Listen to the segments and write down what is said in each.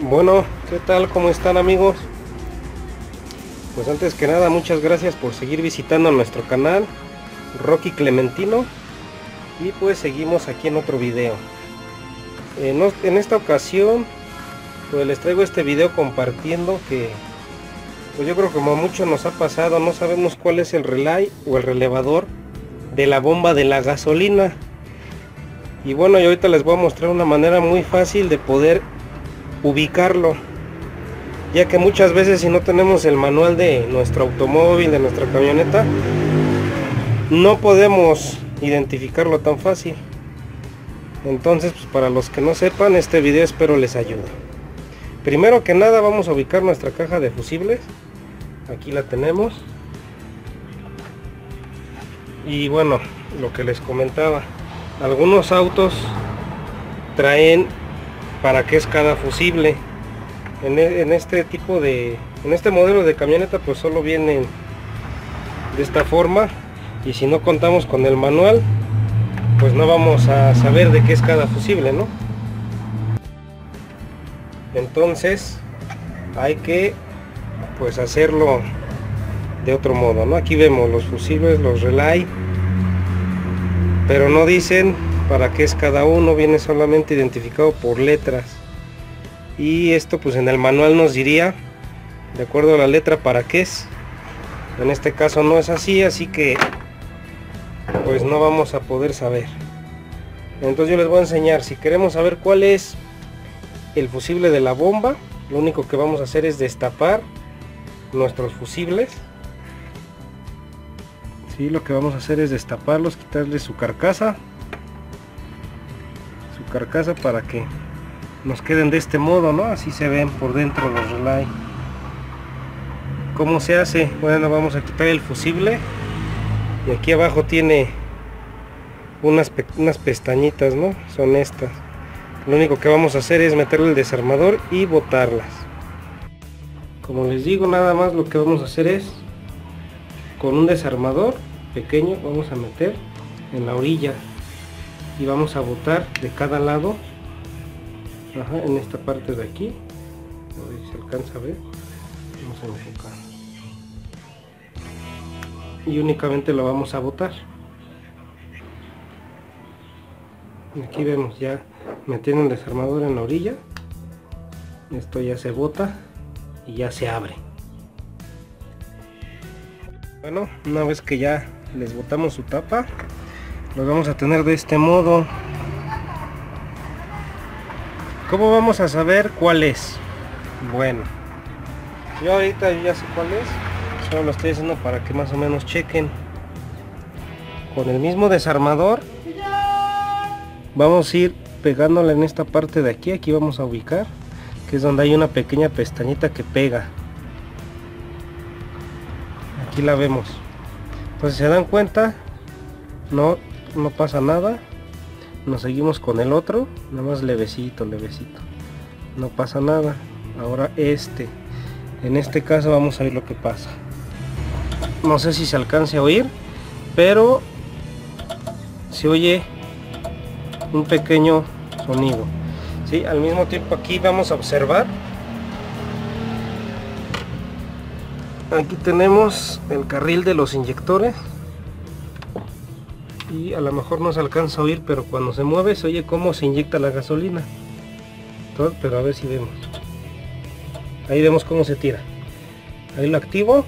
Bueno, ¿qué tal? ¿Cómo están, amigos? Pues antes que nada, muchas gracias por seguir visitando nuestro canal Rocky Clementino. Y pues seguimos aquí en otro video. En esta ocasión pues les traigo este video compartiendo que pues yo creo que como a muchos nos ha pasado, no sabemos cuál es el relay o el relevador de la bomba de la gasolina. Y bueno, yo ahorita les voy a mostrar una manera muy fácil de poder ubicarlo, ya que muchas veces si no tenemos el manual de nuestro automóvil, de nuestra camioneta, no podemos identificarlo tan fácil. Entonces, pues para los que no sepan, este video espero les ayude. Primero que nada vamos a ubicar nuestra caja de fusibles. Aquí la tenemos. Y bueno, lo que les comentaba, algunos autos traen para qué es cada fusible. En este modelo de camioneta pues solo vienen de esta forma, y si no contamos con el manual pues no vamos a saber de qué es cada fusible, ¿no? Entonces hay que pues hacerlo de otro modo, ¿no? Aquí vemos los fusibles, los relay, pero no dicen para qué es cada uno, viene solamente identificado por letras. Y esto pues en el manual nos diría de acuerdo a la letra para qué es. En este caso no es así, así que pues no vamos a poder saber. Entonces yo les voy a enseñar. Si queremos saber cuál es el fusible de la bomba, lo único que vamos a hacer es destapar nuestros fusibles. Sí, lo que vamos a hacer es destaparlos, quitarle su carcasa para que nos queden de este modo, ¿no? Así se ven por dentro los relay. ¿Cómo se hace? Bueno, vamos a quitar el fusible y aquí abajo tiene unas pestañitas, ¿no? Son estas. Lo único que vamos a hacer es meterle el desarmador y botarlas. Como les digo, nada más lo que vamos a hacer es con un desarmador pequeño vamos a meter en la orilla y vamos a botar de cada lado. Ajá, en esta parte de aquí, a ver si se alcanza a ver, vamos a enfocar y únicamente lo vamos a botar. Aquí vemos ya metiendo el desarmador en la orilla, esto ya se bota y ya se abre. Bueno, una vez que ya les botamos su tapa, los vamos a tener de este modo. ¿Cómo vamos a saber cuál es? Bueno, yo ahorita ya sé cuál es, solo lo estoy haciendo para que más o menos chequen. Con el mismo desarmador vamos a ir pegándole en esta parte de aquí, aquí vamos a ubicar, que es donde hay una pequeña pestañita que pega. Aquí la vemos. Entonces, si se dan cuenta, no pasa nada. Nos seguimos con el otro, nada más levecito, no pasa nada. Ahora en este caso vamos a ver lo que pasa. No sé si se alcance a oír, pero se oye un pequeño sonido, ¿sí? Al mismo tiempo aquí vamos a observar, aquí tenemos el carril de los inyectores y a lo mejor no se alcanza a oír, pero cuando se mueve se oye cómo se inyecta la gasolina. Entonces, pero a ver si vemos, ahí vemos cómo se tira, ahí lo activo,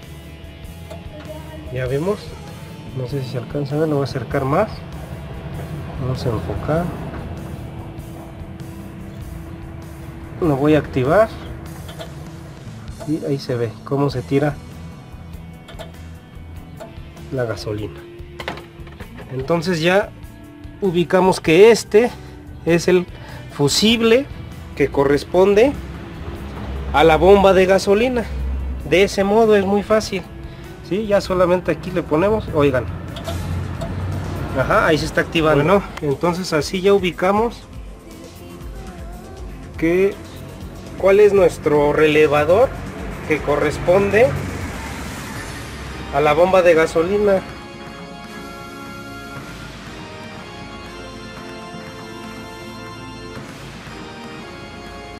ya vemos, no sé si se alcanza a ver, lo voy a acercar más, vamos a enfocar, lo voy a activar y ahí se ve cómo se tira la gasolina. Entonces ya ubicamos que este es el fusible que corresponde a la bomba de gasolina. De ese modo es muy fácil, ¿sí? Ya solamente aquí le ponemos, oigan, ajá, ahí se está activando. Bueno, entonces así ya ubicamos que cuál es nuestro relevador que corresponde a la bomba de gasolina.